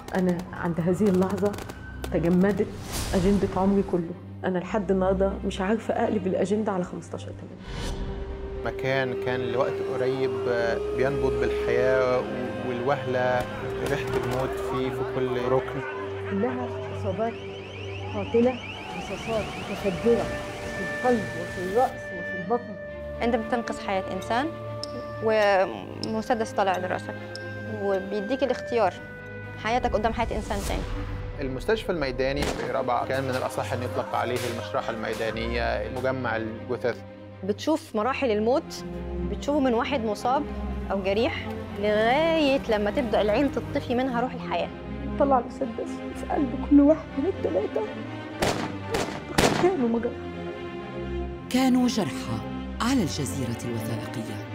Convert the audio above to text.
أنا عند هذه اللحظة تجمدت أجندة عمري كله. أنا لحد النهاردة مش عارفة أقلب الأجندة على 15/8. مكان كان لوقت قريب بينبض بالحياة والوهلة، ريحة الموت فيه في كل ركن. كلها إصابات قاتلة، رصاصات متفجرة في القلب وفي الرأس وفي البطن. أنت بتنقذ حياة إنسان ومسدس طالع لراسك، وبيديك الاختيار حياتك قدام حياة إنسان تاني. المستشفى الميداني في رابعة كان من الأصح أن يطلق عليه المشرحة الميدانية، مجمع الجثث. بتشوف مراحل الموت، بتشوفه من واحد مصاب أو جريح لغاية لما تبدأ العين تطفي منها روح الحياة. طلع المسدس في قلب كل واحد من الثلاثة، كانوا مجرحى. كانوا جرحى على الجزيرة الوثائقية.